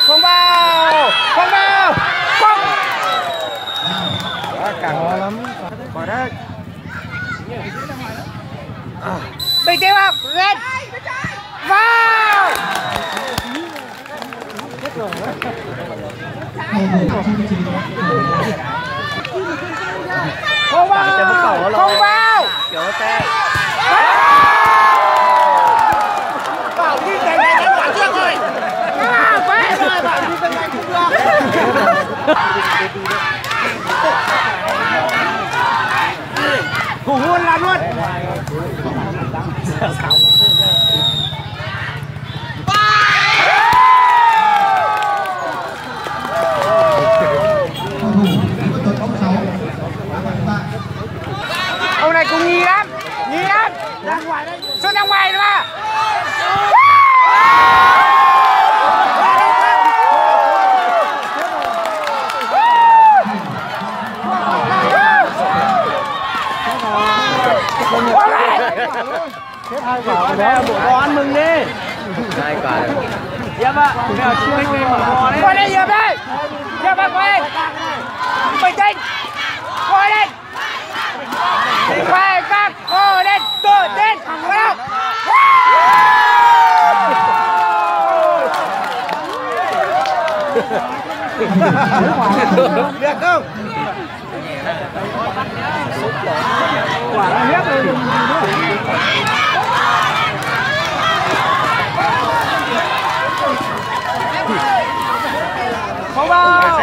Không vào. Không vào. Không. Quá căng lắm. Quả đấy. Bình tĩnh vào. Lên. Vào. Không vào. Không vào. Kiểu xe. Bảo đi đánh quả trước rồi. Phải rồi, bảo đi đánh cũng được. Thủ luôn làm luôn. Ông này cũng nhì lắm. Xuất ra ngoài nữa mà. Hết 2 quả đó, bộ bò ăn mừng đi. 2 quả. Dẹp ạ. Mèo chưa anh mở bò đấy. Quay đây dẹp đây. Dẹp ạ, quay. Bình tĩnh. Quay lên. Quay các cô lên. Tự tin. Quay đâu. Được không? Quả nó hết rồi. Không vào.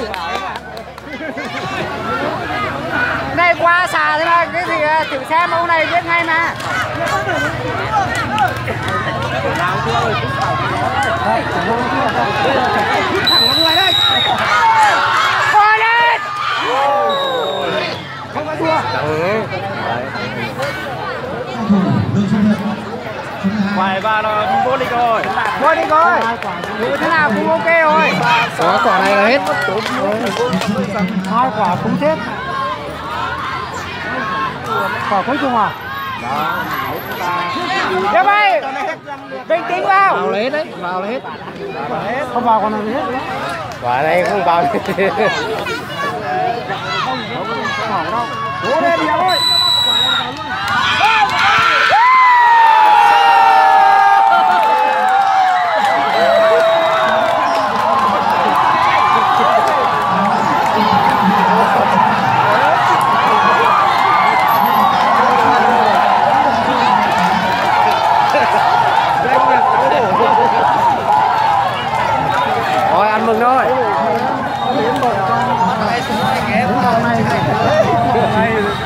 Này qua xà thế mà cái gì thử xem ông này biết ngay mà. Thẳng người đây. Coi lên. Không có thua. Quả ba là vô địch rồi. Vô địch rồi. Thế nào cũng ok rồi. Có quả này là hết. 2 quả cũng chết. Quả cuối cùng à? Tiếp ơi. Bình tĩnh vào. Vào lấy đấy, vào lấy hết. Không vào còn này hết. Quả này không vào. Không đâu. Cố lên đi ơi. Thôi ăn mừng thôi.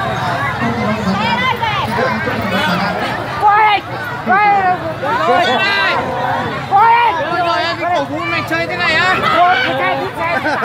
Quay! Quay!